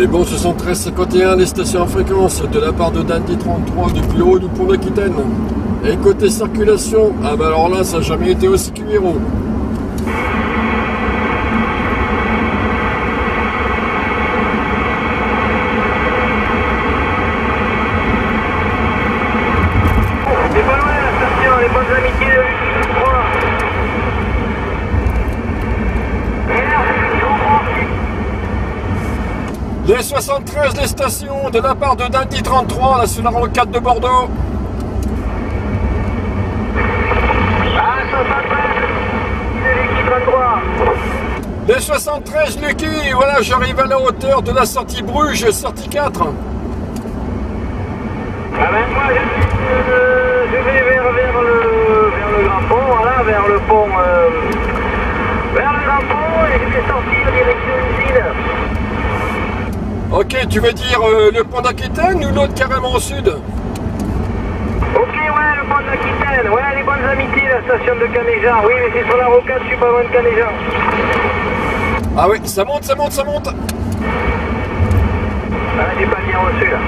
Et bon, 73-51, les stations en fréquence de la part de Dandy 33 depuis le haut du pont d'Aquitaine. Et côté circulation, ah bah alors là, ça n'a jamais été aussi cuiro. C'est pas loin la station, les bonnes amitiés de 3. Les 73 des stations de la part de Dandy 33, là sur la rocade de Bordeaux. Ah, 73, c'est l'équipe 33. Les 73 Lucky, voilà, j'arrive à la hauteur de la sortie Bruges, sortie 4. Ah ben moi je vais vers le grand pont, voilà, vers le pont, vers le grand pont et je vais sortir direction usine. Ok, tu veux dire le pont d'Aquitaine ou l'autre carrément au sud? Ok, ouais, le pont d'Aquitaine, ouais, les bonnes amitiés, la station de Canéjan, oui, mais c'est sur la rocade, je suis pas loin de Canéjan. Ah oui, ça monte, ça monte, ça monte. Ah, j'ai pas bien reçu là.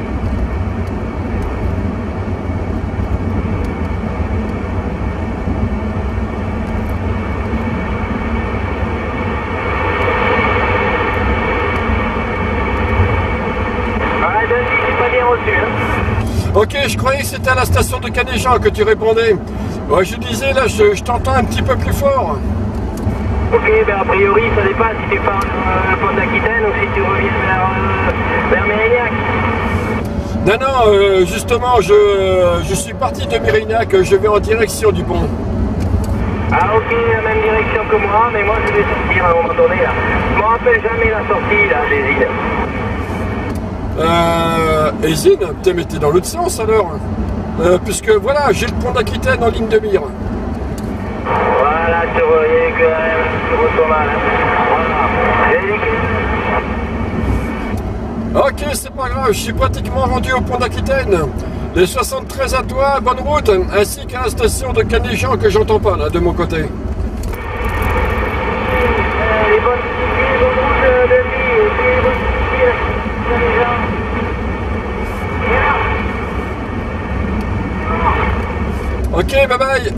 Ok, je croyais que c'était à la station de Canéjan que tu répondais. Ouais, je disais, là, je t'entends un petit peu plus fort. Ok, ben a priori, ça dépend si tu pars le pont d'Aquitaine ou si tu reviens vers Mérignac. Non, non, justement, je suis parti de Mérignac, je vais en direction du pont. Ah ok, la même direction que moi, mais moi je vais sortir à un moment donné là. Je me rappelle jamais la sortie là, des îles. Hésine, putain, mais t'es dans l'autre sens alors. Puisque voilà, j'ai le pont d'Aquitaine en ligne de mire. Voilà, je voyais que je ressens mal. Voilà. Ok, c'est pas grave, je suis pratiquement rendu au pont d'Aquitaine. Les 73 à toi, bonne route, ainsi qu'à la station de Canéjan que j'entends pas là de mon côté. Les bonnes routes de vie, les bonnes Ok, bye bye.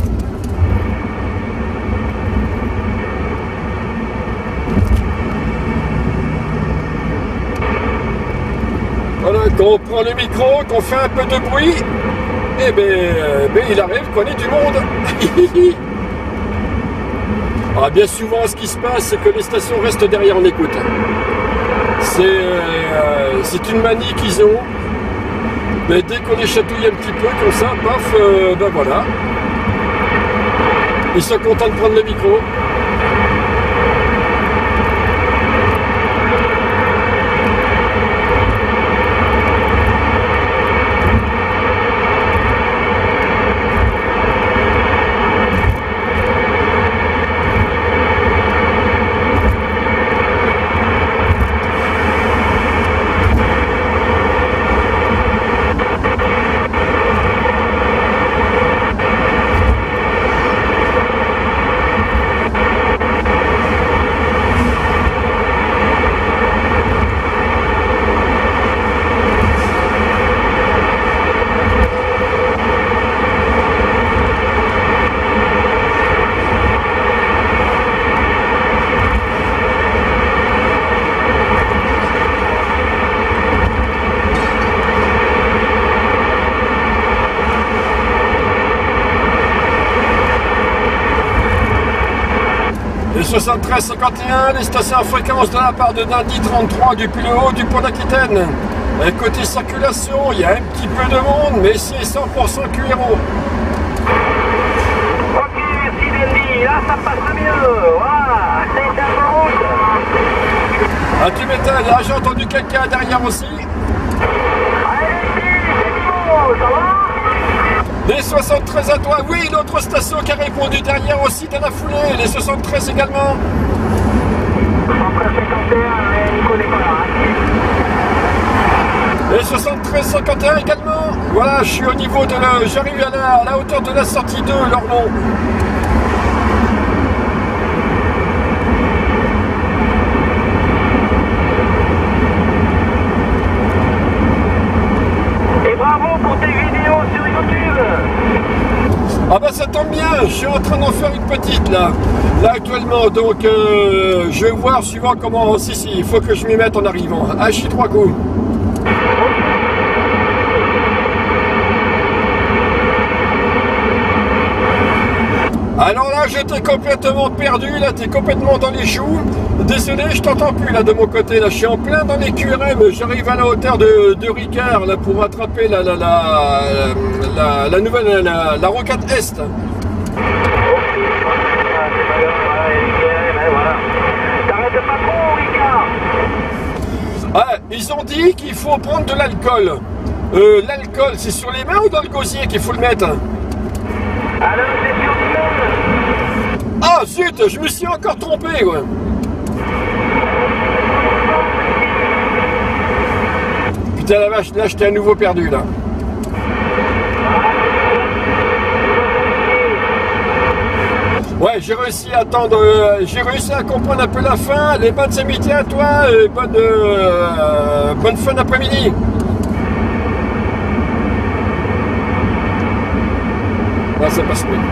Voilà, quand on prend le micro, qu'on fait un peu de bruit, eh ben il arrive qu'on ait du monde. Alors, bien souvent, ce qui se passe, c'est que les stations restent derrière en écoute. C'est une manie qu'ils ont. Mais dès qu'on les chatouille un petit peu, comme ça, paf, ben voilà. Ils sont contents de prendre le micro. Les 73-51, les stations en fréquence de la part de Dandy 33 depuis le haut du pont d'Aquitaine. Côté circulation, il y a un petit peu de monde, mais c'est 100% QRO. Ok, merci Dandy, là ça passe mieux, voilà, c'est un peu route. Ah, tu m'étonnes, là j'ai entendu quelqu'un derrière aussi. Allez, c'est bon, ça va? Les 73 à toi, oui, l'autre station qui a répondu derrière aussi dans la foulée, les 73 également. 73-51, Nico n'est pas là. Les 73-51 également. Voilà, je suis au niveau de la... J'arrive à la hauteur de la sortie 2, Lormont. en train d'en faire une petite là actuellement, donc je vais voir suivant comment, si il faut que je m'y mette en arrivant. Ah, je suis 3 coups. Alors là, j'étais complètement perdu, là, t'es complètement dans les choux. Désolé, je t'entends plus là de mon côté, là, je suis en plein dans les QRM, j'arrive à la hauteur de Ricard là pour attraper la nouvelle, la rocade Est. T'arrêtes pas trop, Ricard. Ah, ils ont dit qu'il faut prendre de l'alcool. L'alcool, c'est sur les mains ou dans le gosier qu'il faut le mettre? Alors, c'est sur le monde. Ah zut, je me suis encore trompé, ouais. Putain la vache, là j'étais à nouveau perdu là. Ouais, j'ai réussi à attendre, j'ai réussi à comprendre un peu la fin. Les bonnes amitiés à toi, bonne fin d'après-midi. Là ça passe bien.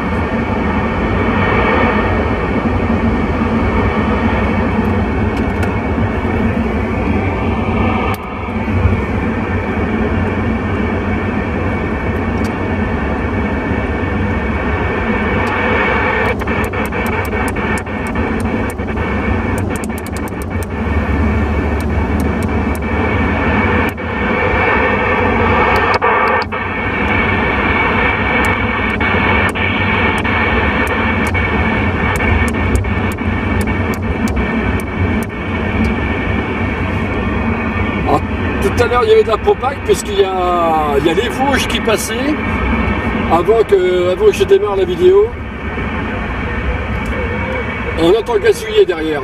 Tout à l'heure il y avait de la propague parce qu'il y a les Vosges qui passaient avant que je démarre la vidéo. On entend gazouiller derrière.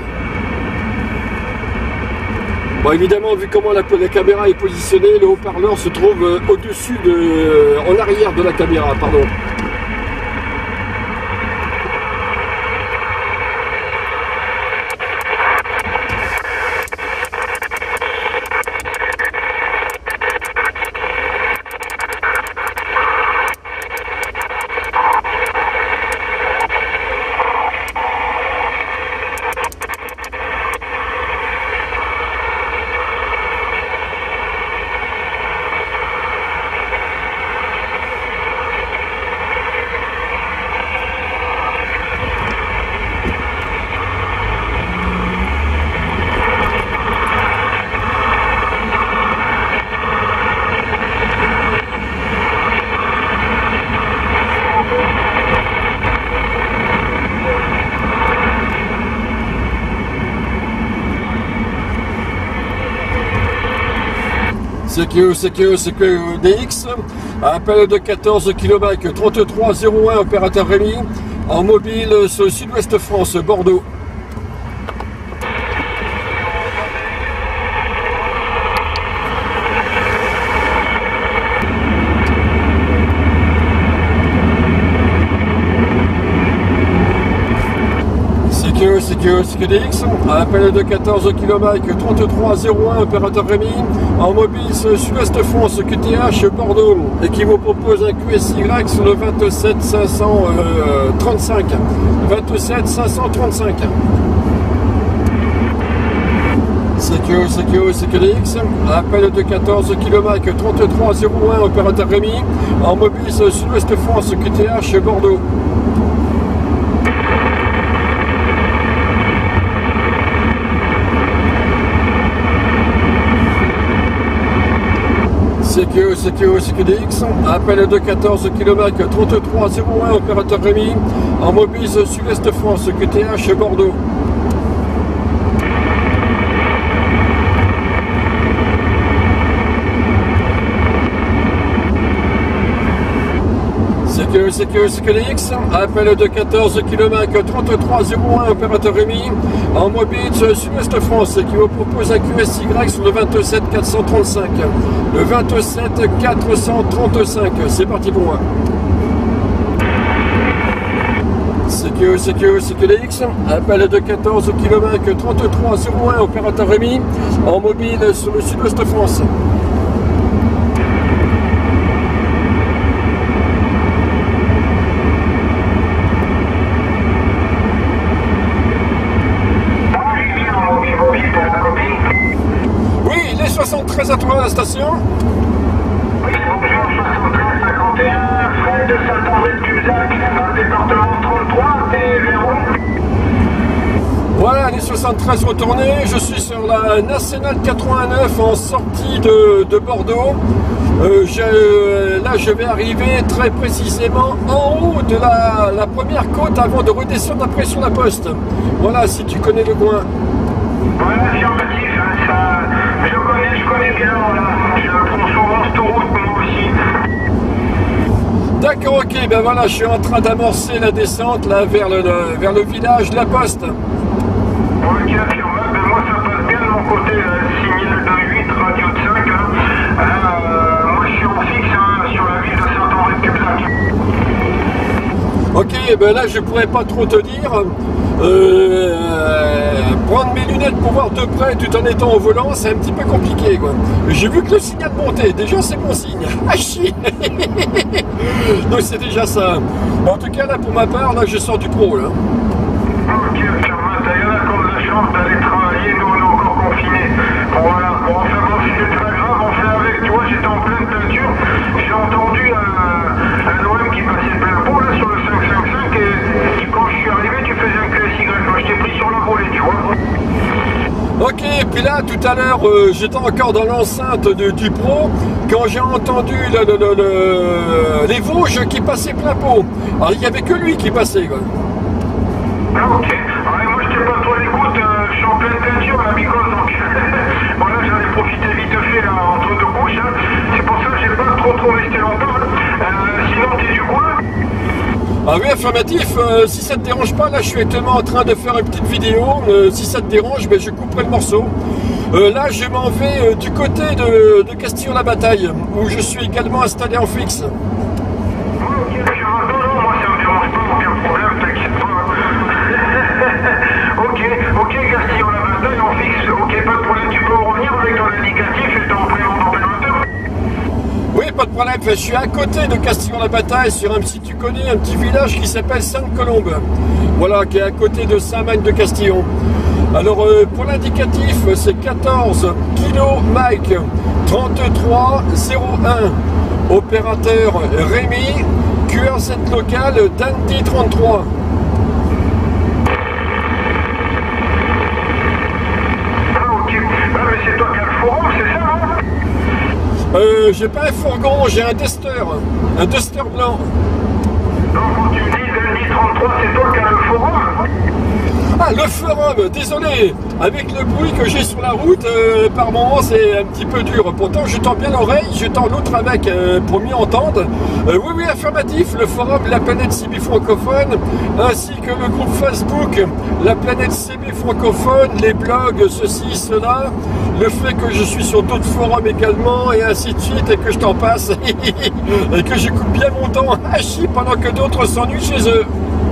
Bon, évidemment, vu comment la caméra est positionnée, le haut-parleur se trouve au-dessus en arrière de la caméra, pardon. CQE DX, appel de 14 km 3301 opérateur Rémi, en mobile sur le sud-ouest France, Bordeaux. CQDX, appel de 14 km 3301 opérateur Rémi, en mobile sud-ouest France, QTH Bordeaux, et qui vous propose un QSY sur le 27 535. 27 535. CQDX, appel de 14 km 3301 opérateur Rémi, en mobile sud-ouest France, QTH Bordeaux. CQDX, appel de 14 km 3301 opérateur Rémi, en mobile sud-est France, QTH Bordeaux. CQDX, appel de 14 km 3301 opérateur Rémi, en mobile sud-ouest France, qui vous propose un QSY sur le 27 435. Le 27 435, c'est parti pour moi. CQDX, appel de 14 km 3301 opérateur Rémi, en mobile sur le sud-ouest France. à toi à la station. Oui, bonjour, 7351, Fred de Saint-André-de-Cubzac, département 33, t'es vers où? Voilà, les 73 retournés, je suis sur la Nationale 89 en sortie de Bordeaux. Là, je vais arriver très précisément en haut de la première côte avant de redescendre après sur la poste. Voilà, si tu connais le coin. Voilà, affirmatif, ça, je connais bien, voilà, je prends souvent cette route moi aussi. D'accord, ok, ben voilà, je suis en train d'amorcer la descente là vers le village de la poste. Ok, affirmable, ben moi ça passe bien de mon côté, signal de 8, radio de 5, moi je suis en fixe sur la ville de Saint-André-de-Cubzac. Ok, ben là je pourrais pas trop te dire. Prendre mes lunettes pour voir de près tout en étant au volant, c'est un petit peu compliqué quoi. J'ai vu que le signal montait, déjà c'est bon signe. Ah chier. Donc c'est déjà ça. En tout cas là pour ma part, là je sors du pro là. Ok, affirmable, il y en a comme la chance d'aller travailler, nous on est encore confinés. Bon voilà, bon enfin bon c'était très grave, on fait avec, tu vois, j'étais en pleine peinture, j'ai entendu un OM qui passait plein pot là sur le 555 et quand je suis arrivé tu faisais un QSY, moi je t'ai pris sur la volée, tu vois. Ok, et puis là tout à l'heure j'étais encore dans l'enceinte du pro quand j'ai entendu les Vosges qui passaient plein pot. Alors il n'y avait que lui qui passait quoi. Ah ok, ouais, moi je t'ai pas trop l'écoute, je suis en pleine peinture la mycose donc voilà j'en ai profité vite fait là entre deux couches, c'est pour ça que j'ai pas trop resté longtemps, sinon t'es du coin. Ah oui, affirmatif, si ça te dérange pas, là je suis actuellement en train de faire une petite vidéo, si ça te dérange, ben, je couperai le morceau. Là je m'en vais du côté de Castillon-la-Bataille, où je suis également installé en fixe. Ok, non, moi ça me dérange pas, aucun problème, t'inquiète pas. ok, Castillon-la-Bataille en fixe, ok, pas de problème, tu peux revenir avec ton indicatif et ton prénom d'opérateur. Oui, pas de problème, je suis à côté de Castillon-la-Bataille, sur si tu connais un petit village qui s'appelle Sainte-Colombe. Voilà, qui est à côté de Saint-Magne de Castillon. Alors pour l'indicatif, c'est 14 kilo Mike 3301. Opérateur Rémi, QRZ local Dandy 33. Ah ok, mais c'est toi qui as le forum, c'est ça, non? J'ai pas un fourgon, j'ai un Duster blanc. Donc quand tu me dis Dandy 33, c'est toi qui as le forum? Ah, le forum, désolé, avec le bruit que j'ai sur la route, par moment c'est un petit peu dur. Pourtant je tends bien l'oreille, je tends l'autre avec pour mieux entendre. Oui, affirmatif, le forum La Planète CB francophone, ainsi que le groupe Facebook La Planète CB francophone, les blogs, ceci, cela, le fait que je suis sur d'autres forums également, et ainsi de suite, et que je t'en passe, et que j'écoute bien mon temps à chier pendant que d'autres s'ennuient chez eux.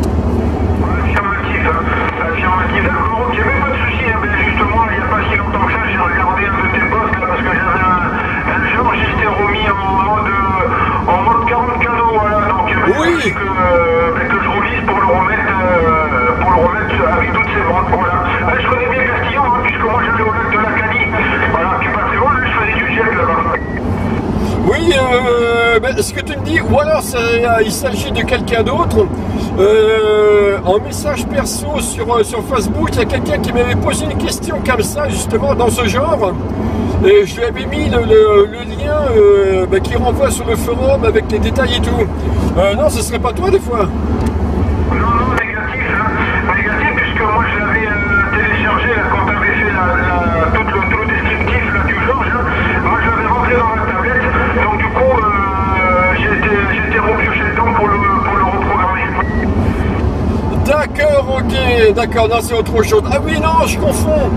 Affirmatif, d'accord, ok, mais pas de soucis, ben justement, il n'y a pas si longtemps que ça, j'ai regardé un de tes posts là, parce que j'avais un genre, j'étais remis en mode 40 cadeaux, voilà, donc oui. que je relise pour le remettre avec toutes ces ventes, voilà. Je connais bien Castillon, puisque moi j'allais au lac de la Canie, voilà, qui est pas très loin, je faisais du jet là-bas. Oui, ce que tu me dis, ou alors il s'agit de quelqu'un d'autre. En message perso sur Facebook, il y a quelqu'un qui m'avait posé une question comme ça, justement, dans ce genre. Et je lui avais mis le lien qui renvoie sur le forum avec les détails et tout. Non, ce serait pas toi des fois? Non, négatif, puisque moi je l'avais téléchargé là, quand tu avais fait tout le descriptif là, du Georges, moi je l'avais rentré dans la tablette, donc du coup j'étais repioché dedans pour le reprogrammer. D'accord, ok, d'accord, non c'est autre chose. Ah oui, non, je confonds.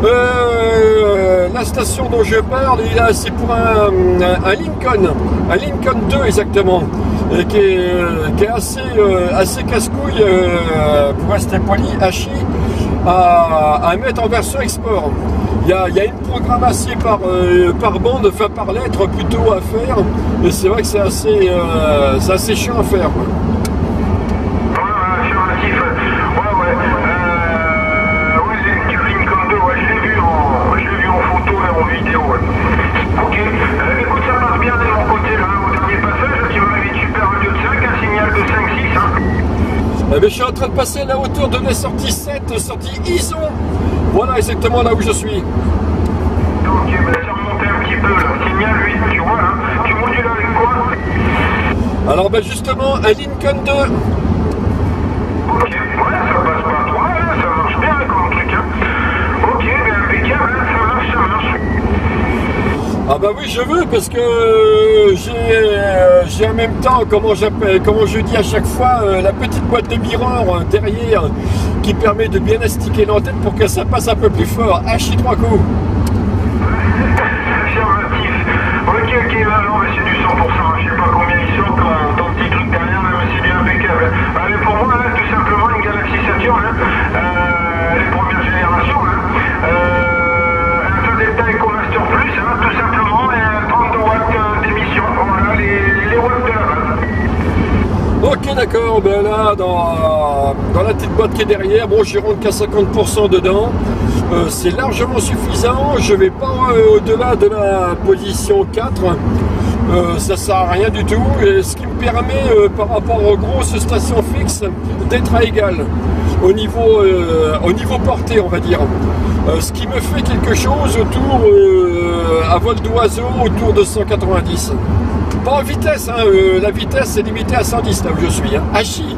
La station dont je parle, c'est pour un Lincoln 2 exactement, et qui est assez casse-couille, pour rester poli, à chier, à mettre en version export. Il y a une programmation par bande, enfin par lettre plutôt à faire, et c'est vrai que c'est assez chiant à faire, quoi. Vidéo, ouais. je suis en train de passer à la hauteur de la sortie 7, sortie Ison. Voilà exactement là où je suis. Ok, ben ça remonte un petit peu là. Signal 8, tu vois là. Tu modules avec quoi? Alors ben justement, un Lincoln 2. Ok, ouais, ça passe pas trop mal, hein, ça marche bien comme truc. Hein. Ok, ben impeccable, hein, ça marche, ça marche. Ah bah oui, je veux parce que j'ai en même temps, comment je dis à chaque fois, la petite boîte de mirror derrière qui permet de bien astiquer l'antenne pour que ça passe un peu plus fort. Hachi 3 coups. Affirmatif. Ok, là, non, mais c'est du 100%. Je sais pas combien il sort ton petit truc derrière, mais c'est du impeccable. Allez, pour moi, là, tout simplement, une Galaxy Saturn, les premières générations, un Delta EcoMaster Plus, tout simplement, et 32 watts d'émission. Voilà, les watts de la base. Ok, d'accord, ben là, dans la petite boîte qui est derrière, bon, je rentre qu'à 50% dedans. C'est largement suffisant, je vais pas au-delà de la position 4. Ça sert à rien du tout, et ce qui me permet par rapport aux grosses stations fixes d'être à égal au niveau portée, on va dire. Ce qui me fait quelque chose autour à vol d'oiseau autour de 190. Pas en vitesse, hein, la vitesse est limitée à 110 là où je suis, hein. Hachi.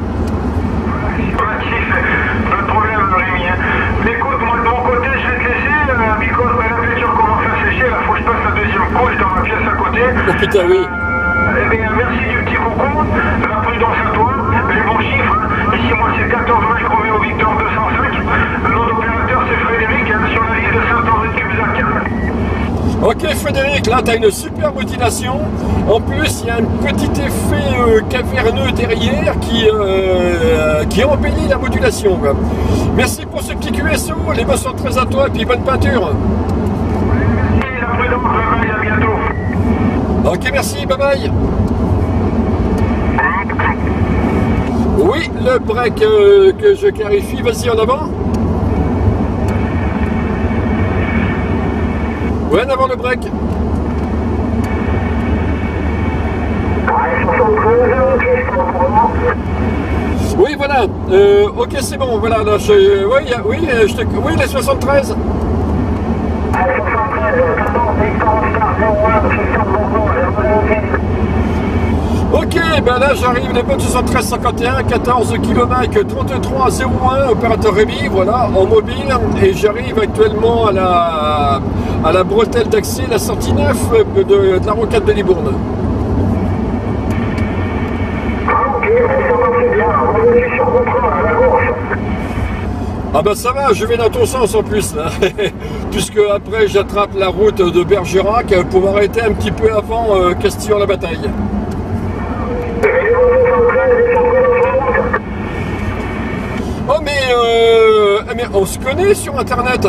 Pas de problème, Rémi. Écoute, moi de mon côté, je vais te laisser, because la peinture commence à sécher, là, faut que je passe la deuxième couche dans ma pièce à côté. Oh putain, oui. Eh bien, merci du petit coucou, la prudence à toi, les bons chiffres. Ici, moi, c'est 14 Mike Romeo Victor 205. Le nom d'opérateur, c'est Frédéric, sur la liste de Saint-Henri-de-Cubzac. Ok Frédéric, là tu as une super modulation. En plus il y a un petit effet caverneux derrière qui embellit la modulation, quoi. Merci pour ce petit QSO, les mains sont très à toi et puis bonne peinture. Merci, la prudence, bye bye, à bientôt. Ok merci, bye bye. Oui, le break que je clarifie, vas-y en avant. Ouais, en avant le break. Oui, voilà. Ok, c'est bon. Voilà. Là, oui, les 73. Ok, ben là j'arrive, les bonnes 73 51, 14 km 33 01, opérateur Rémi, voilà, en mobile, et j'arrive actuellement à la bretelle d'accès, la sortie 9 de la rocade de Libourne. Ah ben ça va, je vais dans ton sens en plus, là. Puisque après j'attrape la route de Bergerac pour m'arrêter un petit peu avant Castillon-la-Bataille. Oh mais on se connaît sur internet.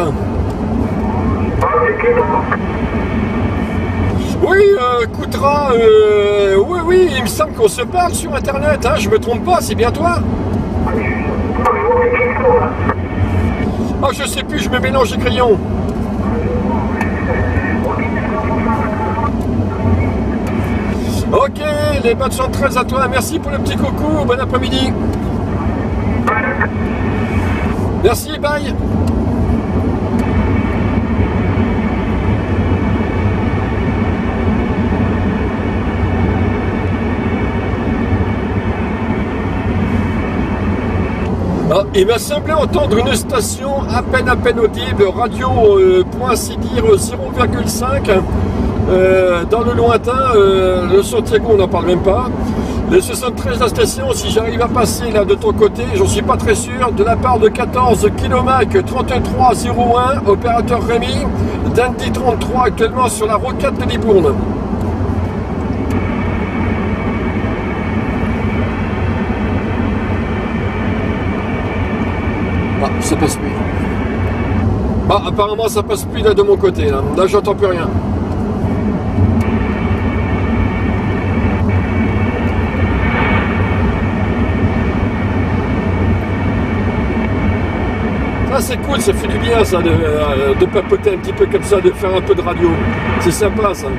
Oui, Koutra, oui, il me semble qu'on se parle sur internet, hein, je me trompe pas, c'est bien toi? Ah, je sais plus, je me mélange les crayons. Ok, les bonnes 113 à toi, merci pour le petit coucou, bon après-midi. Merci, bye. Ah, il m'a semblé entendre une station à peine audible, radio point c'est dire 0,5 dans le lointain, le Santiago on n'en parle même pas. Les 73 la station, si j'arrive à passer là de ton côté, j'en suis pas très sûr, de la part de 14 km 3301, opérateur Rémi, d'Andy 33 actuellement sur la rocade de Libourne. Ah, ça passe plus. Ah, apparemment ça passe plus là de mon côté, là j'entends plus rien. Ah, c'est cool, ça fait du bien ça de papoter un petit peu comme ça, de faire un peu de radio. C'est sympa ça.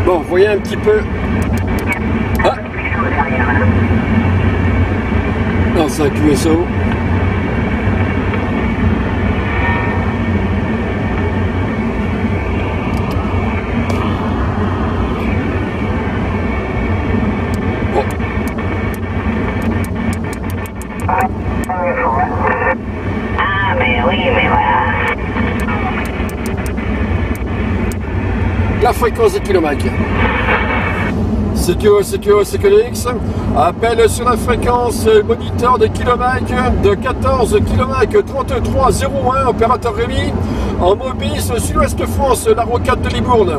Bon, vous voyez un petit peu. Ah. Non, c'est un QSO. Bon. Ah, mais oui, mais voilà. La fréquence des kilomètres. CQX, appel sur la fréquence moniteur des kilomètres de 14 km 3301, opérateur Rémi, en mobile Sud-Ouest France, la rocade de Libourne.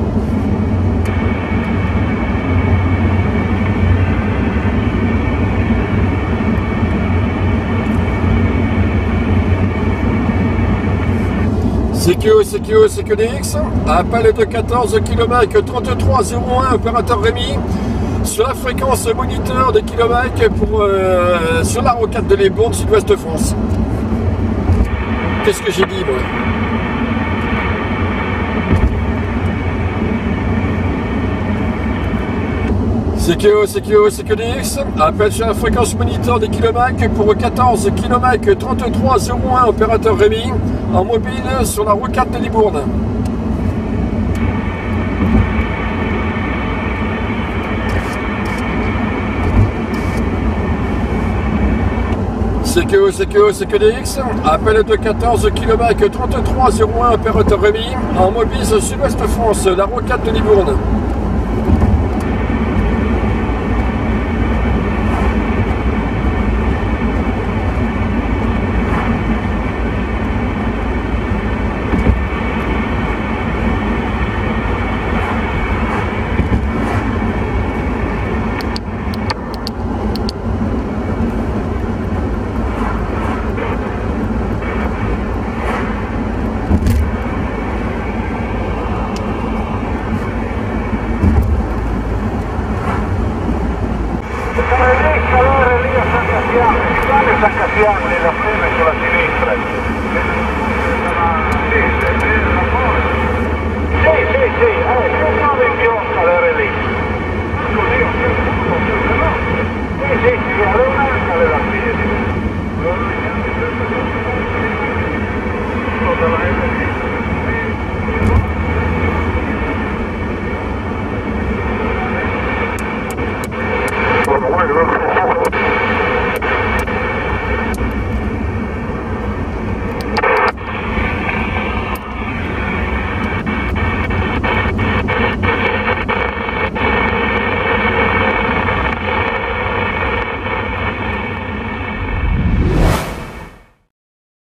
CQX, appel de 14 km 3301, opérateur Rémi, sur la fréquence moniteur des kilomètres pour, sur la rocade de Libourne, Sud-Ouest France. Qu'est-ce que j'ai dit, moi? CQX, appel sur la fréquence moniteur des kilomètres pour 14 km 3301, opérateur Rémi, en mobile sur la rocade de Libourne. CQX, appel de 14 km 3301, opérateur Rémi, en mobile Sud-Ouest France, la rocade de Libourne. Saccasiani, la prima sulla sinistra. Sì, non in bionda, lì. Così,